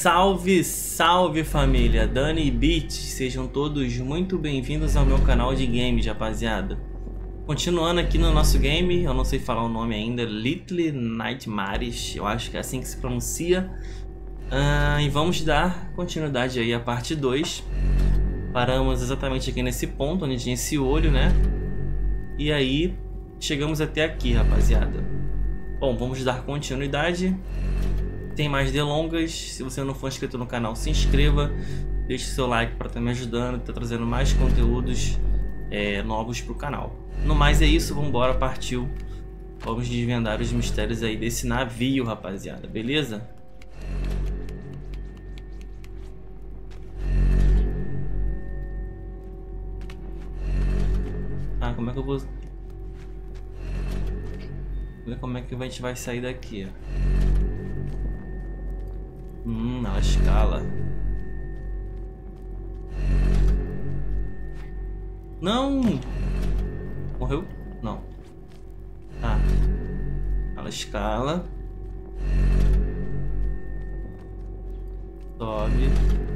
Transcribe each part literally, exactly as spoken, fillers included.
Salve, salve família, Dani e Beat, sejam todos muito bem-vindos ao meu canal de games, rapaziada. Continuando aqui no nosso game, eu não sei falar o nome ainda, Little Nightmares, eu acho que é assim que se pronuncia. uh, E vamos dar continuidade aí à parte dois. Paramos exatamente aqui nesse ponto, onde tinha esse olho, né? E aí, chegamos até aqui, rapaziada. Bom, vamos dar continuidade. Sem mais delongas, se você não for inscrito no canal, se inscreva. Deixe seu like para estar me ajudando, estar trazendo mais conteúdos é, novos para o canal. No mais é isso, vamos embora, partiu. Vamos desvendar os mistérios aí desse navio, rapaziada, beleza? Ah, como é que eu vou... Ver como é que a gente vai sair daqui. Hum, na escala. Não! Morreu? Não. Ah. Ela escala. Sobe.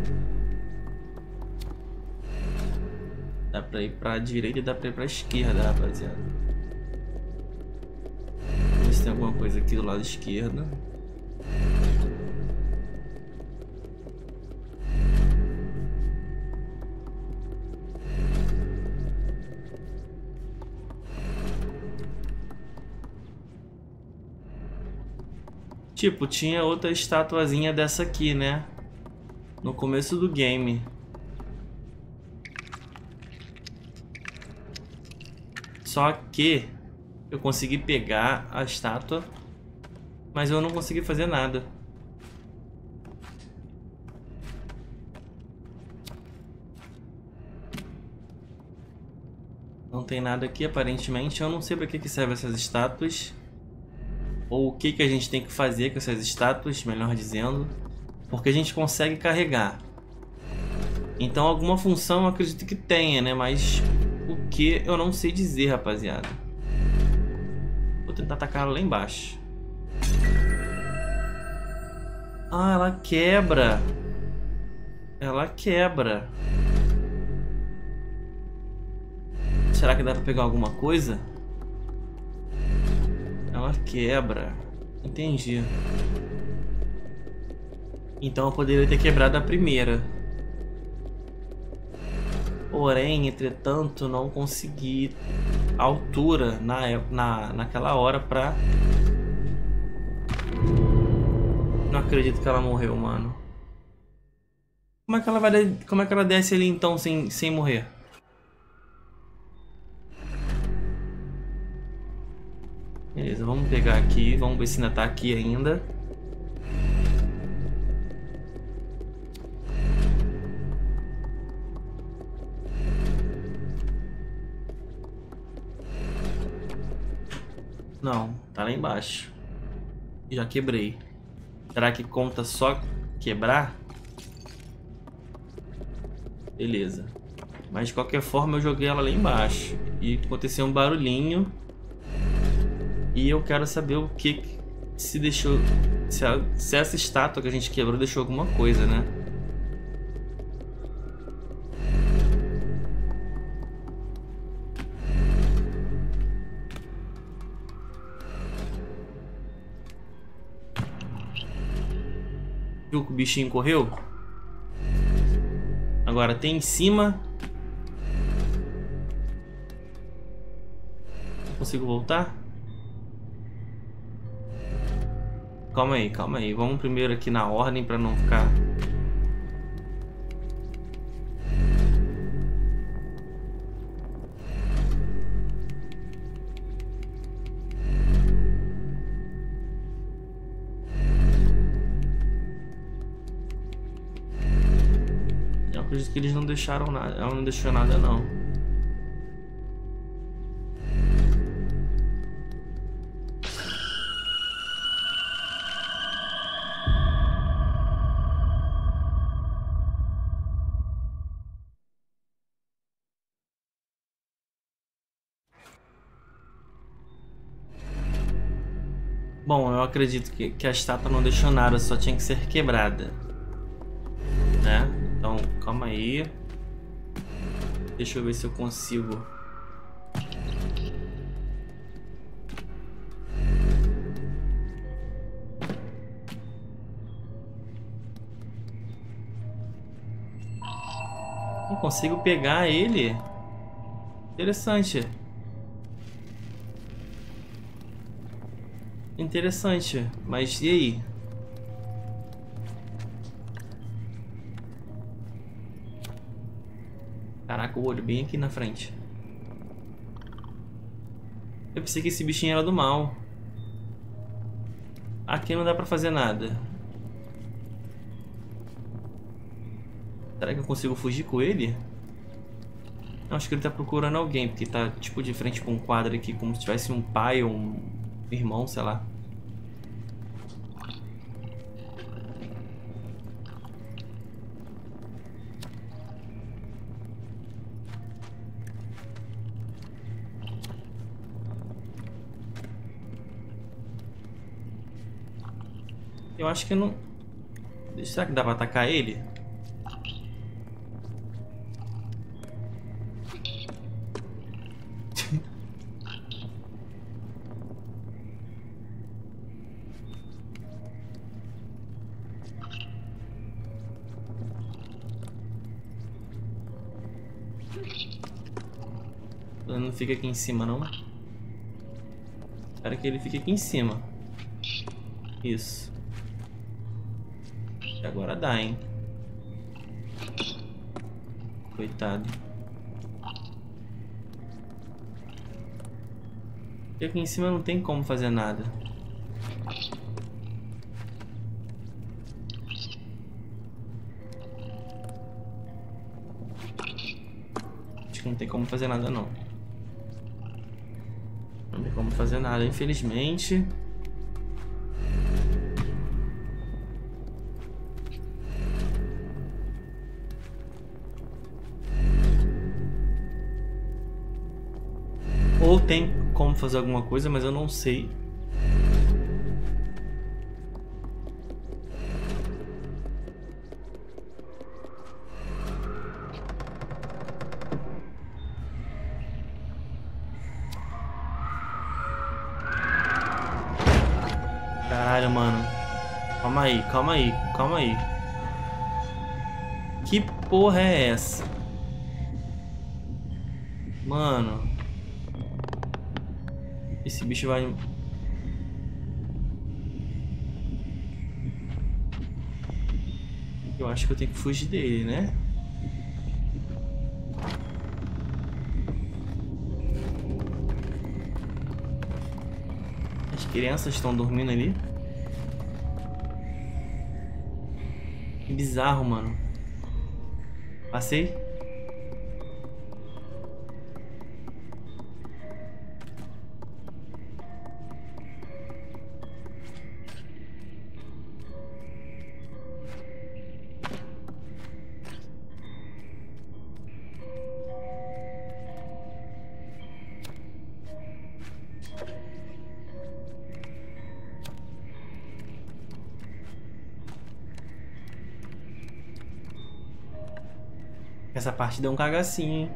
Dá pra ir pra direita e dá pra ir pra esquerda, rapaziada. Vamos ver se tem alguma coisa aqui do lado esquerdo. Tipo, tinha outra estatuazinha dessa aqui, né? No começo do game. Só que eu consegui pegar a estátua, mas eu não consegui fazer nada. Não tem nada aqui, aparentemente. Eu não sei para que que servem essas estátuas. Ou o que que a gente tem que fazer com essas estátuas, melhor dizendo. Porque a gente consegue carregar. Então alguma função eu acredito que tenha, né? Mas o que eu não sei dizer, rapaziada. Vou tentar atacar ela lá embaixo. Ah, ela quebra. Ela quebra. Será que dá pra pegar alguma coisa? Ela quebra. Entendi. Então eu poderia ter quebrado a primeira. Porém, entretanto, não consegui altura na, na, naquela hora pra... Não acredito que ela morreu, mano. Como é que ela vai... Como é que ela desce ali então sem, sem morrer? Beleza, vamos pegar aqui, vamos ver se ainda tá aqui ainda. Não, tá lá embaixo. Já quebrei. Será que conta só quebrar? Beleza. Mas de qualquer forma eu joguei ela lá embaixo. E aconteceu um barulhinho. E eu quero saber o que se deixou... Se, a, se essa estátua que a gente quebrou deixou alguma coisa, né? Viu que o bichinho correu? Agora tem em cima. Consigo voltar? Calma aí, calma aí. Vamos primeiro aqui na ordem para não ficar... Eu acredito que eles não deixaram nada. Ela não deixou nada, não. Bom, eu acredito que, que a estátua não deixou nada, só tinha que ser quebrada. né? Então, calma aí. Deixa eu ver se eu consigo. Não consigo pegar ele. Interessante. Interessante. Mas e aí? Caraca, o olho bem aqui na frente. Eu pensei que esse bichinho era do mal. Aqui não dá pra fazer nada. Será que eu consigo fugir com ele? Não, acho que ele tá procurando alguém, porque tá tipo de frente com um quadro aqui, como se tivesse um pai ou um irmão, sei lá. Eu acho que não... Será que dá pra atacar ele? Ele não fica aqui em cima, não? Espero que ele fique aqui em cima. Isso. E agora dá, hein? Coitado. Porque aqui em cima não tem como fazer nada. Acho que não tem como fazer nada, não. Não tem como fazer nada, infelizmente. Ou tem como fazer alguma coisa, mas eu não sei. Caralho, mano. Calma aí, calma aí, calma aí. Que porra é essa? Mano. Esse bicho vai... Eu acho que eu tenho que fugir dele, né? As crianças estão dormindo ali. Que bizarro, mano. Passei? Essa parte deu um cagacinho, hein?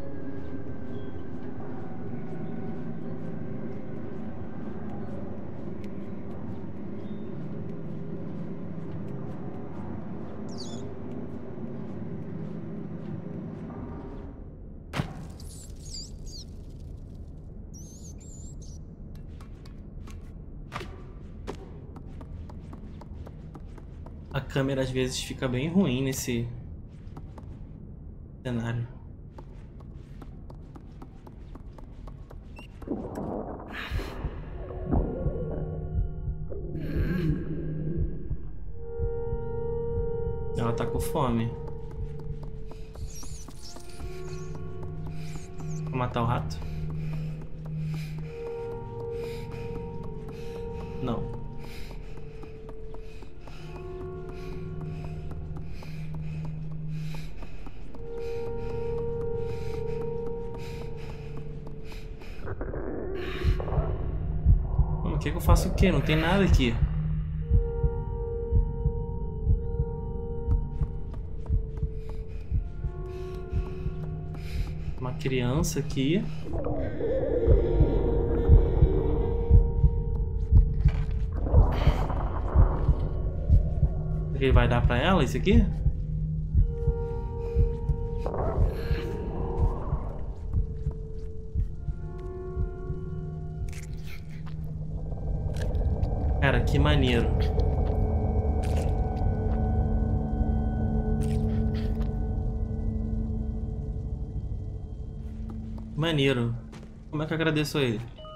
A câmera às vezes fica bem ruim nesse cenário. Ela tá com fome. Vou matar o rato? Não. O que que eu faço o quê? Não tem nada aqui. Uma criança aqui. Será que ele vai dar pra ela isso aqui? Cara, que maneiro. Maneiro. Como é que eu agradeço a ele?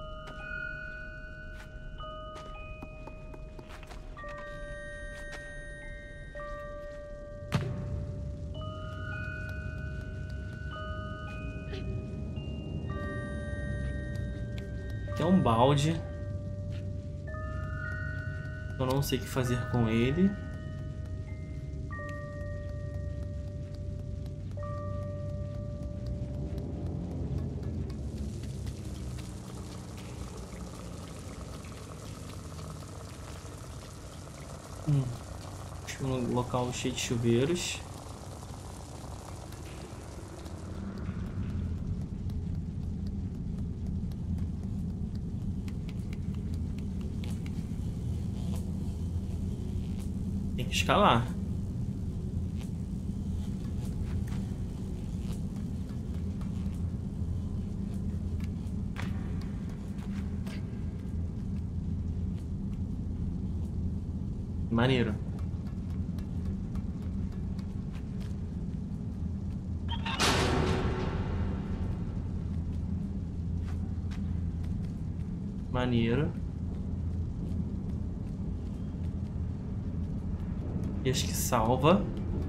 Tem um balde. Eu não sei o que fazer com ele. Hum. Um local cheio de chuveiros. Tem que escalar. Maneiro. Maneiro. E acho que salva.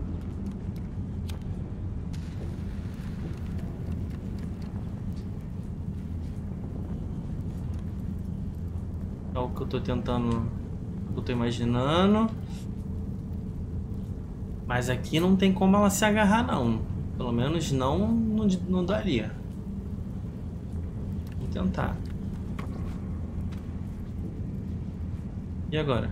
É o que eu tô tentando, eu tô imaginando. Mas aqui não tem como ela se agarrar não. Pelo menos não, não, não daria. Vou tentar. E agora?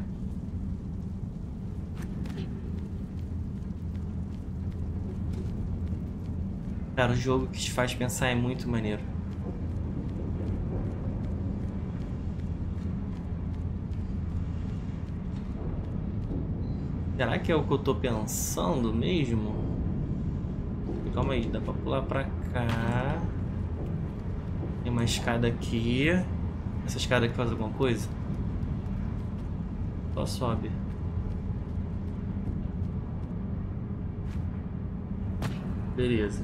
Cara, o jogo que te faz pensar é muito maneiro. Será que é o que eu tô pensando mesmo? Calma aí, dá pra pular pra cá. Tem uma escada aqui. Essa escada aqui faz alguma coisa? Só sobe. Beleza.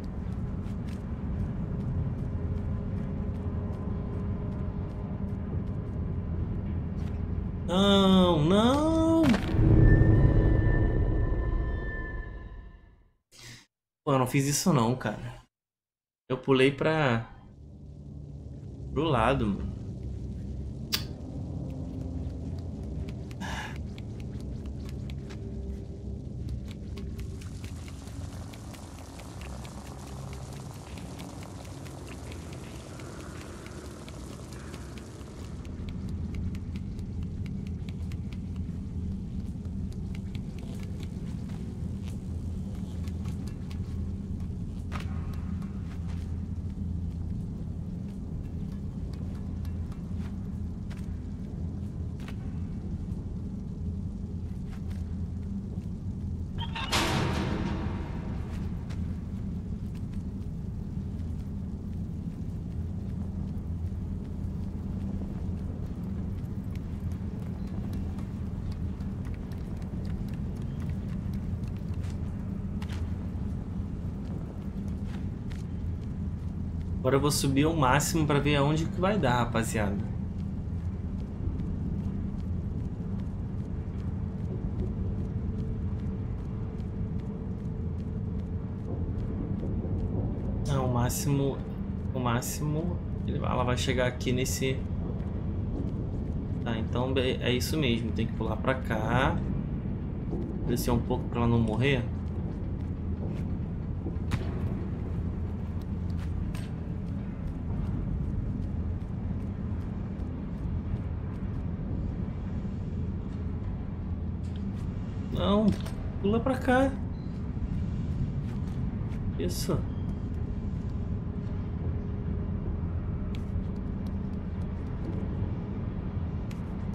Não, não! Pô, eu não fiz isso não, cara. Eu pulei pra... pro lado, mano. Agora eu vou subir ao máximo pra ver aonde que vai dar, rapaziada. Não, o máximo... O máximo... Ela vai chegar aqui nesse... Tá, então é isso mesmo. Tem que pular pra cá. Descer um pouco pra ela não morrer. Não, pula pra cá. Isso.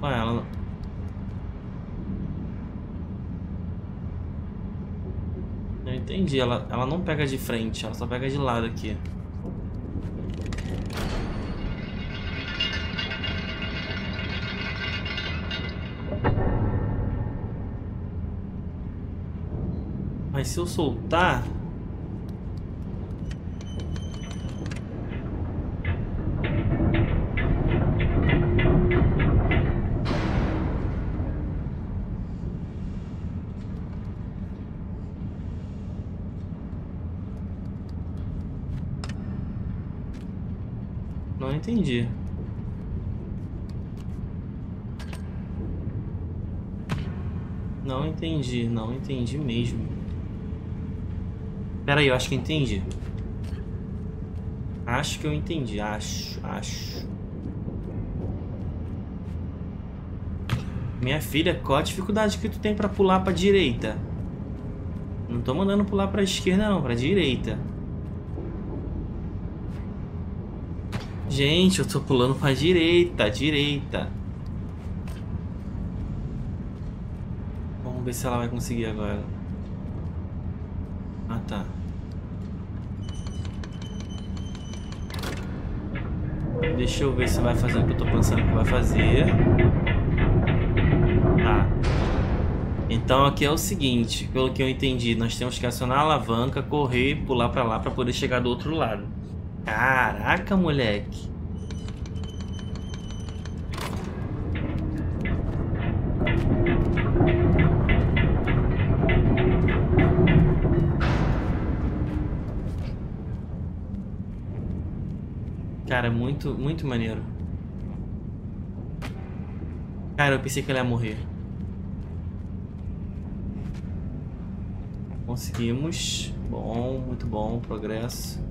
Ué, ela... Eu entendi, ela, ela não pega de frente, ela só pega de lado aqui. Mas se eu soltar... Não entendi. Não entendi, não entendi mesmo. Pera aí, eu acho que entendi. Acho que eu entendi, acho, acho. Minha filha, qual a dificuldade que tu tem pra pular pra direita? Não tô mandando pular pra esquerda não, pra direita. Gente, eu tô pulando pra direita, direita. Vamos ver se ela vai conseguir agora. Ah, tá. Deixa eu ver se vai fazer o que eu tô pensando que vai fazer. Tá. Então aqui é o seguinte, pelo que eu entendi, nós temos que acionar a alavanca, correr, pular pra lá pra poder chegar do outro lado. Caraca, moleque. Cara, muito, muito maneiro. Cara, eu pensei que ela ia morrer. Conseguimos. Bom, muito bom, progresso.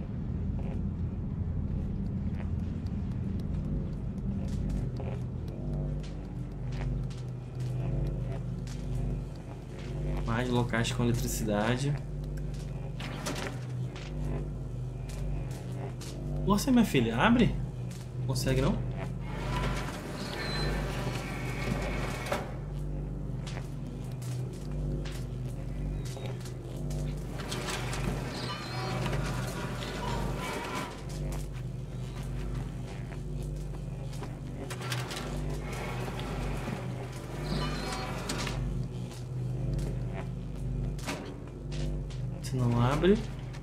Mais locais com eletricidade. Força, minha filha, abre. Consegue não? Se não abre.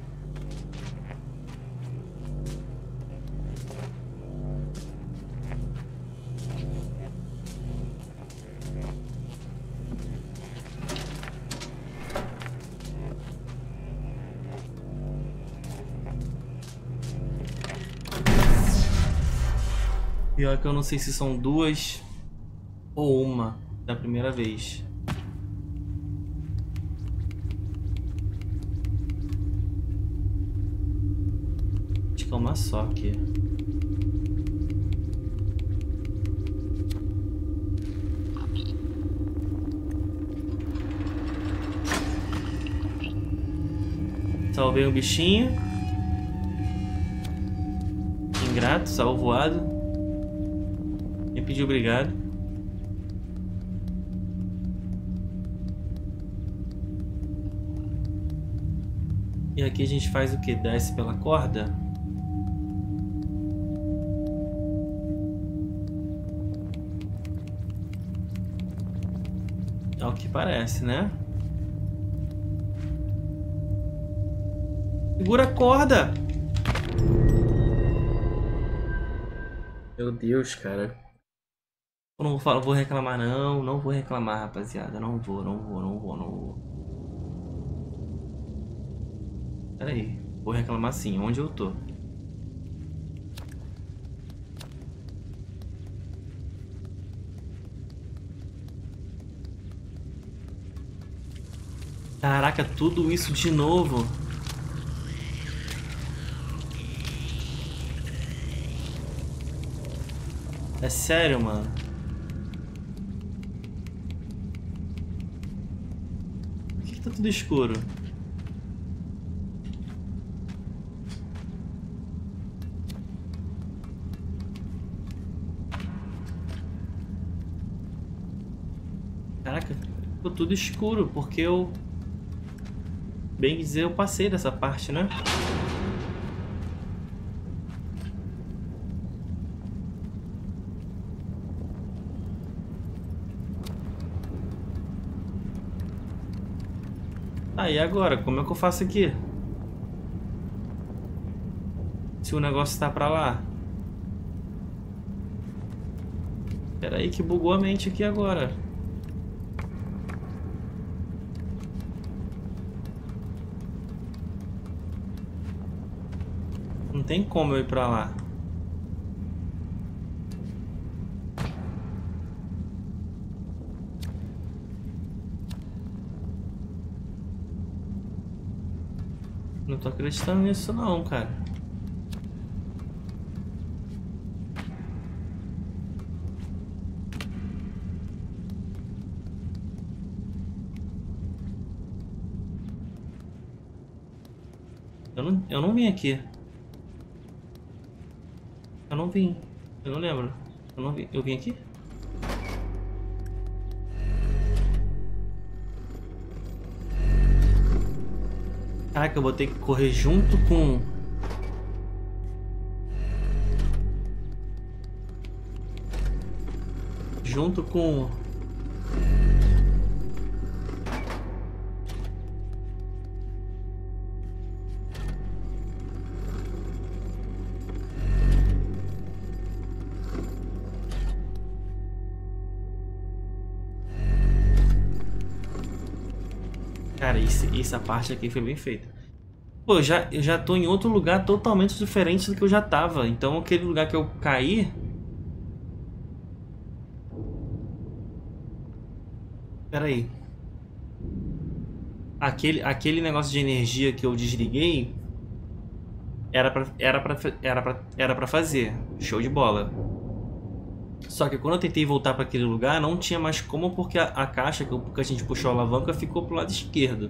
Pior que eu não sei se são duas ou uma da primeira vez. Acho que é uma só aqui. Salvei um bichinho. Ingrato, salvoado. Me pediu obrigado. E aqui a gente faz o que? Desce pela corda? É o que parece, né? Segura a corda! Meu Deus, cara. Eu não vou, falar, vou reclamar não, não vou reclamar, rapaziada. Não vou, não vou, não vou, não vou. Pera aí, vou reclamar sim, onde eu tô? Caraca, tudo isso de novo. É sério, mano? Por que tá tudo escuro? Ficou tudo escuro, porque eu... Bem dizer, eu passei dessa parte, né? Ah, e agora? Como é que eu faço aqui? Se o negócio tá pra lá. Pera aí que bugou a mente aqui agora. Não tem como eu ir pra lá. Não tô acreditando nisso não, cara. Eu não, eu não vim aqui. Eu não vim. Eu não lembro. Eu não vim. Eu vim aqui? Caraca, eu vou ter que correr junto com... Junto com... Cara, esse, essa parte aqui foi bem feita. Pô, eu já, eu já tô em outro lugar totalmente diferente do que eu já tava. Então aquele lugar que eu caí... Pera aí. Aquele, aquele negócio de energia que eu desliguei... Era pra, era, pra, era, pra, era pra fazer. Show de bola. Só que quando eu tentei voltar para aquele lugar, não tinha mais como, porque a, a caixa que, eu, que a gente puxou a alavanca ficou pro lado esquerdo.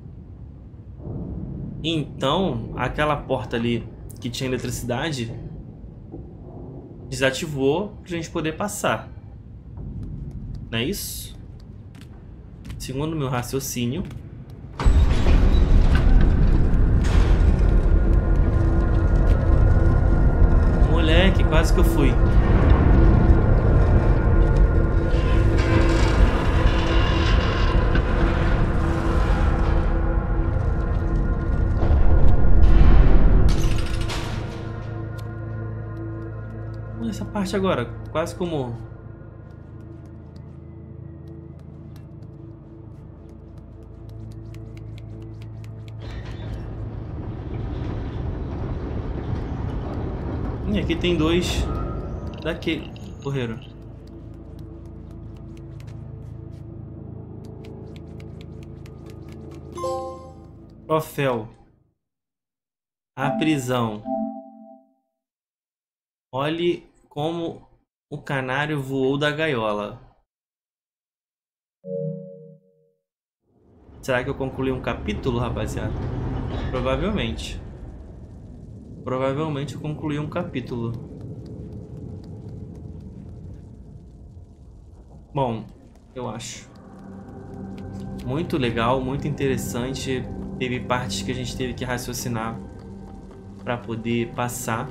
Então, aquela porta ali que tinha eletricidade desativou pra gente poder passar. Não é isso? Segundo o meu raciocínio. Moleque, quase que eu fui. Essa parte agora, quase como... E aqui tem dois daquele correram. Troféu. A prisão. Olhe como o canário voou da gaiola. Será que eu concluí um capítulo, rapaziada? Provavelmente. Provavelmente eu concluí um capítulo. Bom, eu acho. Muito legal, muito interessante. Teve partes que a gente teve que raciocinar para poder passar.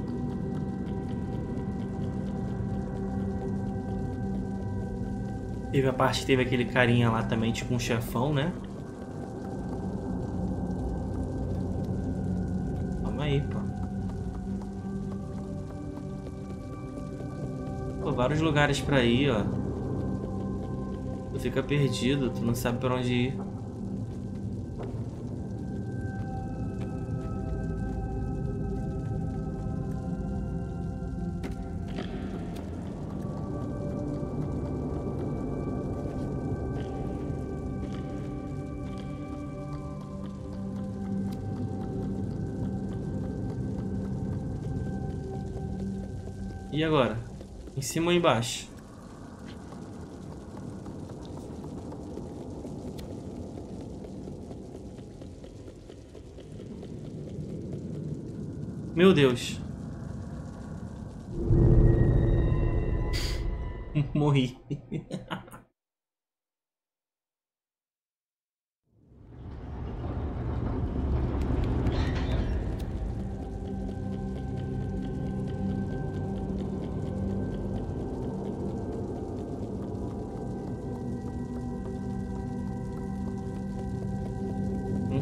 Teve a parte que teve aquele carinha lá também, tipo um chefão, né? Calma aí, pô. Pô, vários lugares pra ir, ó. Tu fica perdido, tu não sabe pra onde ir. E agora? Em cima ou embaixo? Meu Deus. Morri.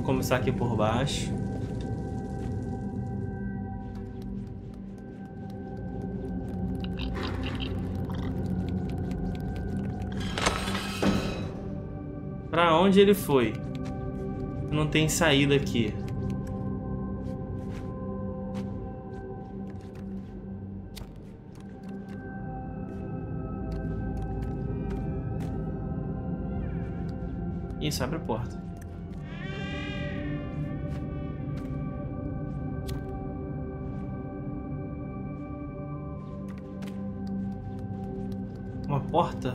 começar aqui por baixo. Pra onde ele foi? Não tem saída aqui. Isso, abre a porta. Uma porta?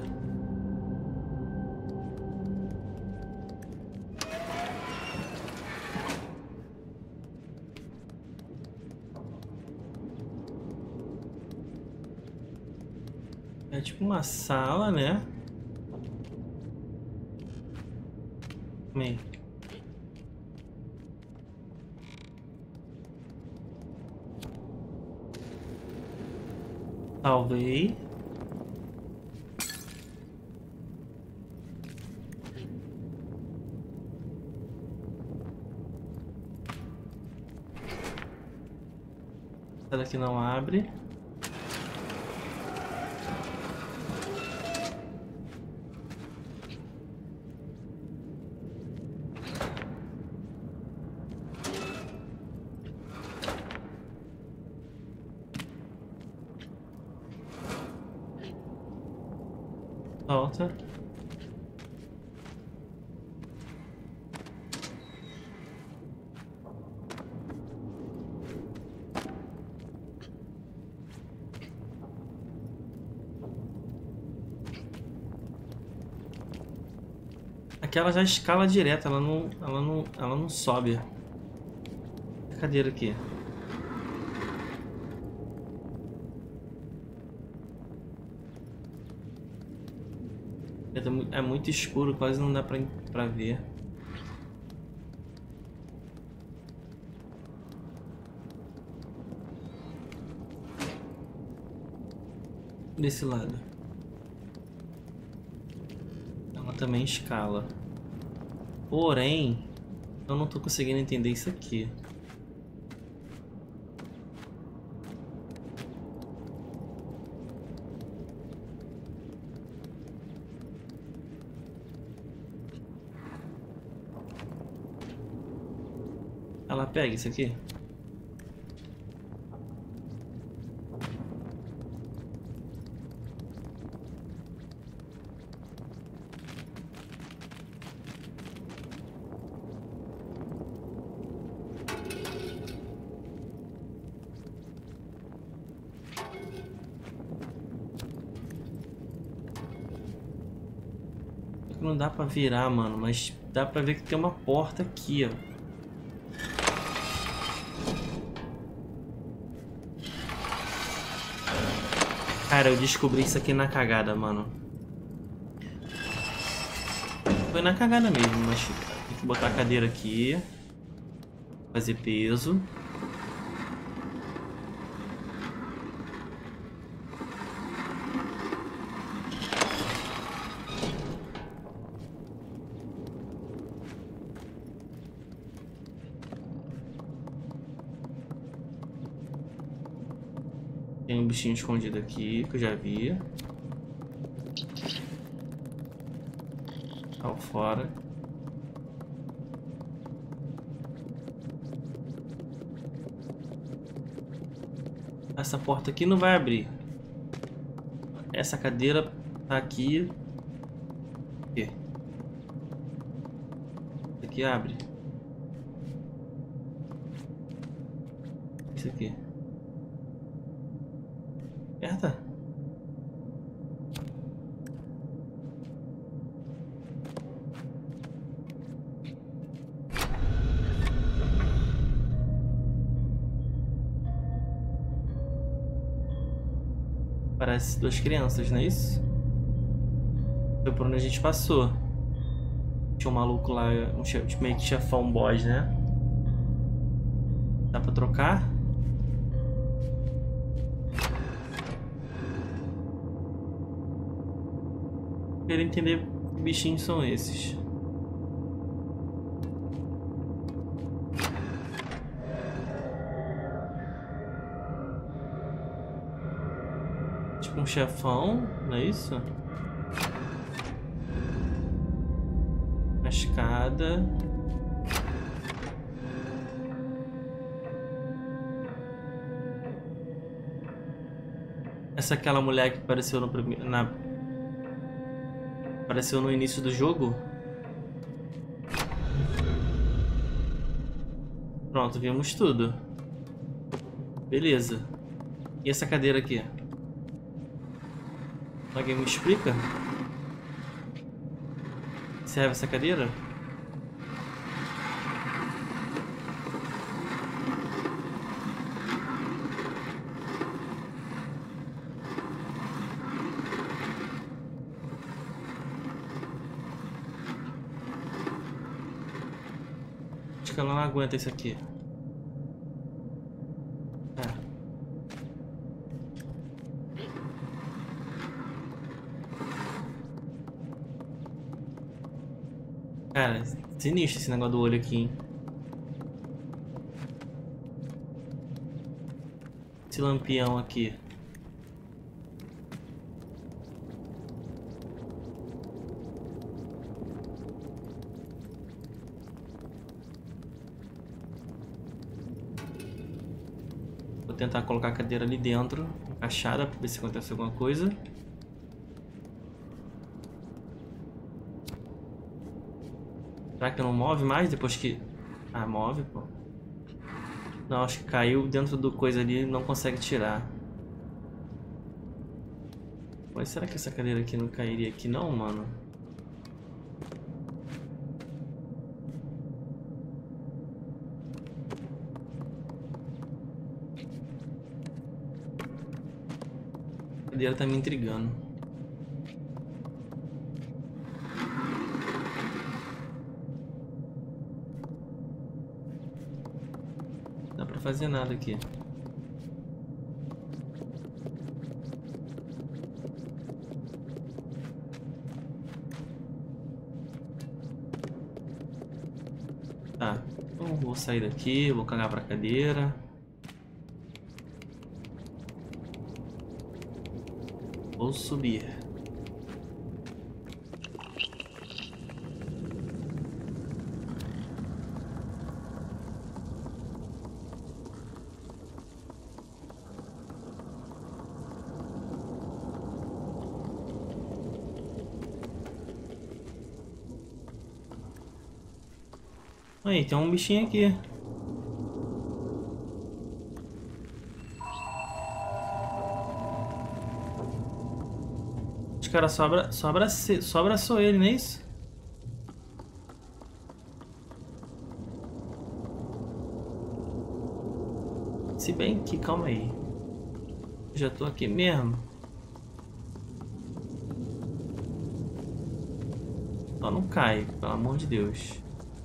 É tipo uma sala, né? Meio. Salvei. Essa daqui não abre. Volta. Aquela já escala direto, ela não, ela não, ela não sobe. A cadeira aqui. É muito escuro, quase não dá pra, pra ver. Desse lado. Ela também escala. Porém, eu não tô conseguindo entender isso aqui. Ela pega isso aqui? Não dá pra virar, mano, mas dá pra ver que tem uma porta aqui, ó. Cara, eu descobri isso aqui na cagada, mano. Foi na cagada mesmo, mas tem que botar a cadeira aqui. Fazer peso. Tem um bichinho escondido aqui, que eu já vi. Tá fora. Essa porta aqui não vai abrir. Essa cadeira tá aqui. Aqui. Isso aqui abre. Isso aqui. Aperta. Parece duas crianças, não é isso? Foi por onde a gente passou. Tinha um maluco lá, um chef, meio que chefão boss, né? Dá pra trocar? Quero entender que bichinhos são esses. pra um chefão, não é isso? A escada. Essa é aquela mulher que apareceu no primeiro, na apareceu no início do jogo. Pronto, vimos tudo. Beleza. E essa cadeira aqui? Alguém me explica? Serve essa cadeira? Acho que ela não aguenta isso aqui. É. Cara, sinistro esse negócio do olho aqui, hein? Esse lampião aqui. Vou tentar colocar a cadeira ali dentro, encaixada, pra ver se acontece alguma coisa. Será que não move mais depois que... Ah, move, pô. Não, acho que caiu dentro do coisa ali e não consegue tirar. Mas será que essa cadeira aqui não cairia aqui não, mano? A cadeira tá me intrigando. Não dá pra fazer nada aqui. Tá, então vou sair daqui, vou cagar pra cadeira. Vou subir. Aí, tem um bichinho aqui. Os caras sobra, sobra, sobra só ele, não é isso? Se bem que, calma aí. Já tô aqui mesmo. Só não cai, pelo amor de Deus.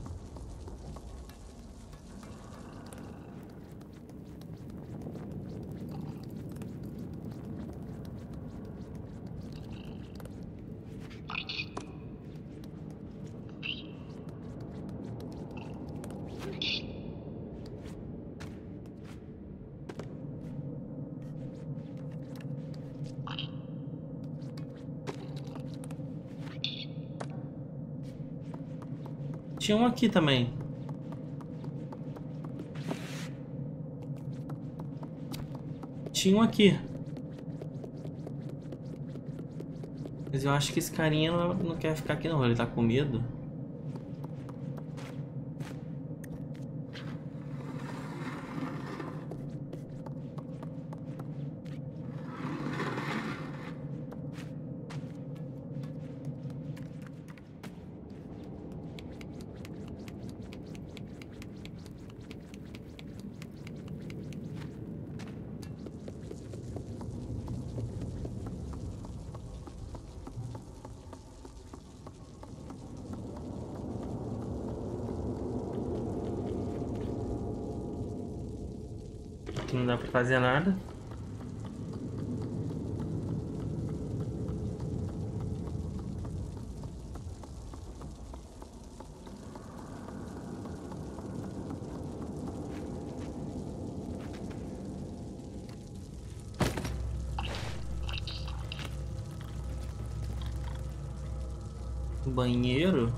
Tinha um aqui também. Tinha um aqui. Mas eu acho que esse carinha não, não quer ficar aqui não. Ele tá com medo. Aqui não dá pra fazer nada. Banheiro?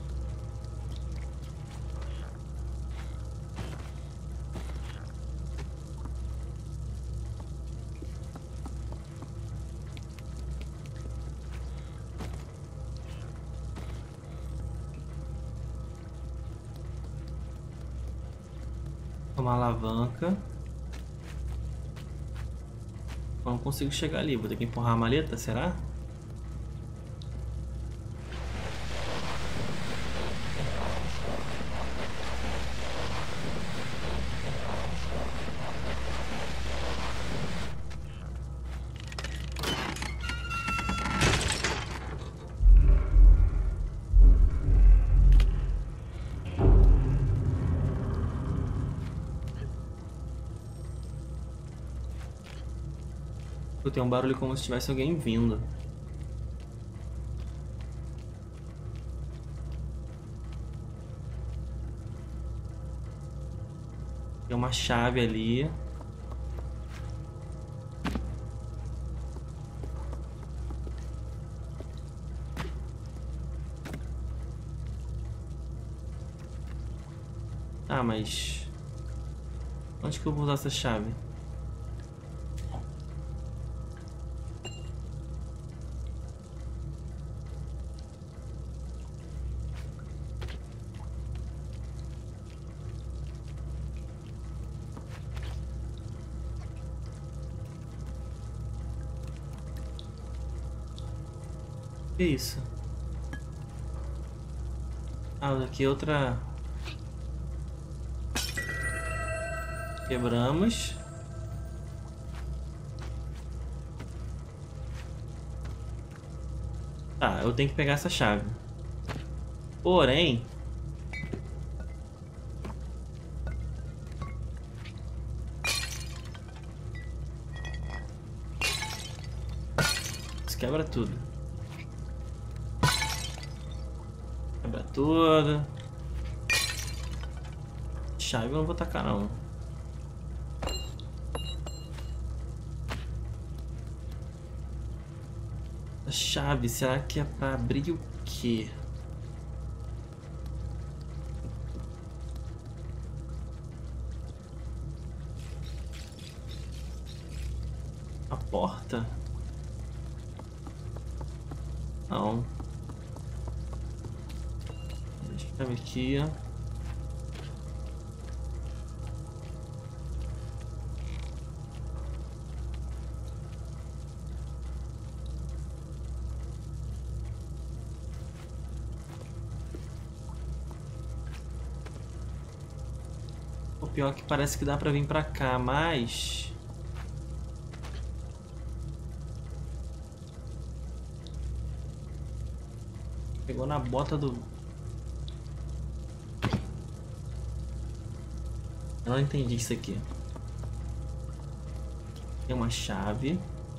Uma alavanca. Não consigo chegar ali, vou ter que empurrar a maleta, será? Tem um barulho como se tivesse alguém vindo. Tem uma chave ali. Ah, mas... onde que eu vou usar essa chave? Que isso? Ah, aqui outra. Quebramos. Tá, eu tenho que pegar essa chave. Porém... isso quebra tudo. Quebra tudo. Chave eu não vou tacar não. A chave, será que é pra abrir o quê? A porta? Não. Deixa eu ver aqui. O pior é que parece que dá pra vir pra cá, mas... pegou na bota do... eu não entendi isso aqui. Tem uma chave.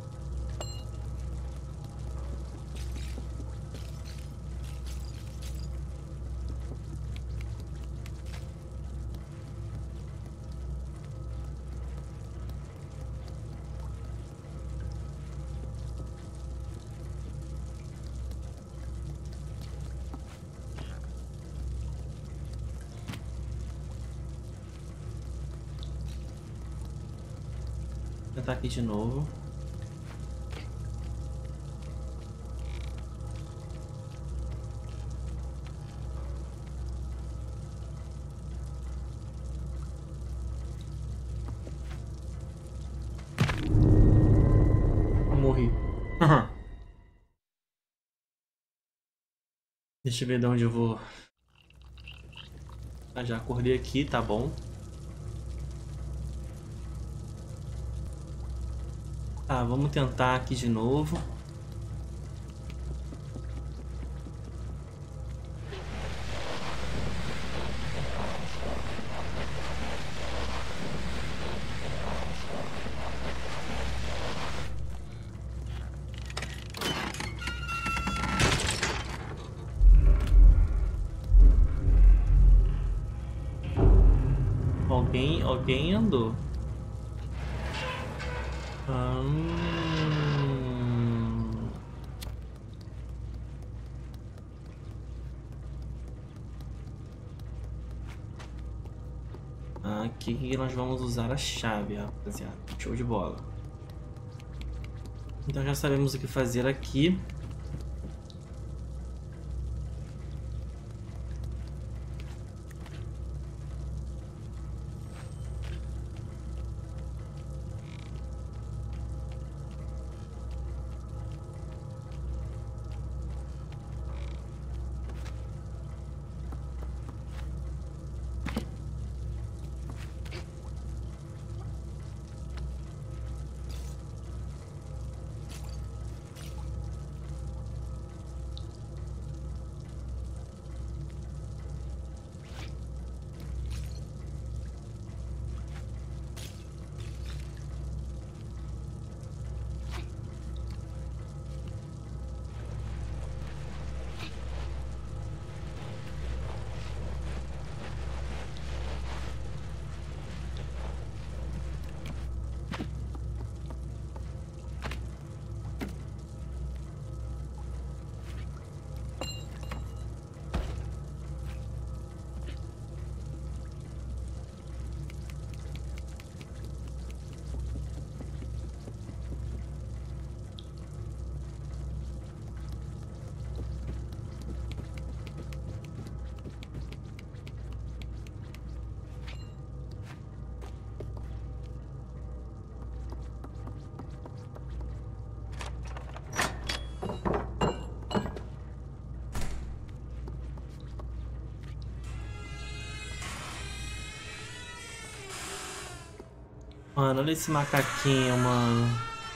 Vou tentar aqui de novo. Eu morri. Deixa eu ver de onde eu vou. Ah, já acordei aqui, tá bom. Tá, vamos tentar aqui de novo. Alguém, alguém andou. Hum... Aqui que nós vamos usar a chave, rapaziada. Show de bola. Então já sabemos o que fazer aqui. Mano, olha esse macaquinho, mano.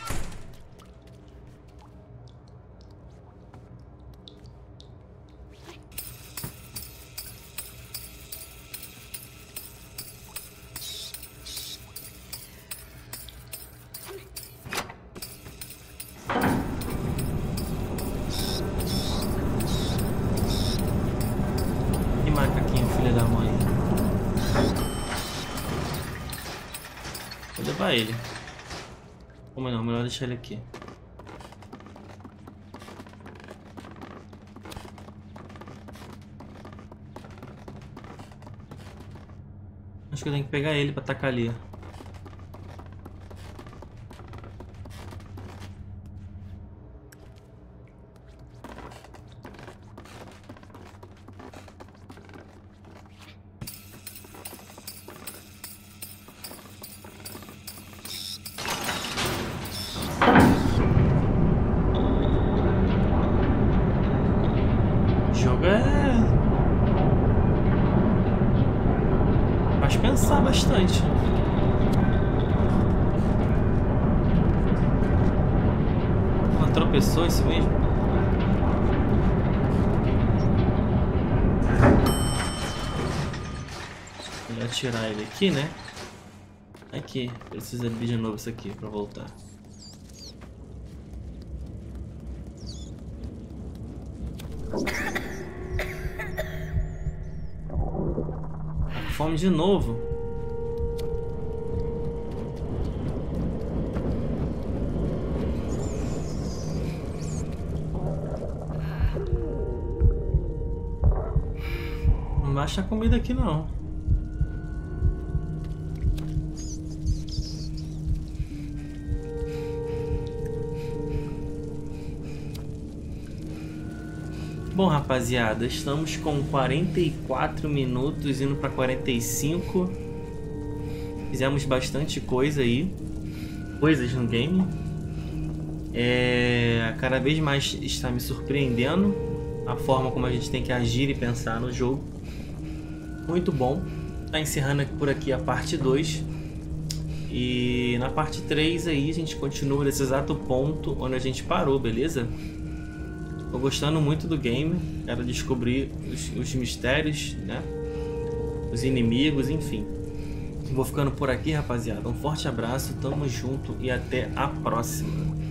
Que macaquinho, filho da mãe. Vou levar ele. Como não? Melhor deixar ele aqui. Acho que eu tenho que pegar ele pra tacar ali. Pensar bastante. Ela tropeçou isso mesmo? Vou atirar ele aqui, né? Aqui, precisa abrir de novo isso aqui pra voltar. Fome de novo. Não vai achar comida aqui não. Bom, rapaziada, estamos com quarenta e quatro minutos, indo para quarenta e cinco. Fizemos bastante coisa aí, coisas no game. É, cada vez mais está me surpreendendo a forma como a gente tem que agir e pensar no jogo. Muito bom. Tá encerrando por aqui a parte dois. E na parte três aí a gente continua nesse exato ponto onde a gente parou, beleza? Tô gostando muito do game, quero descobrir os, os mistérios, né? Os inimigos, enfim. Vou ficando por aqui, rapaziada. Um forte abraço, tamo junto e até a próxima.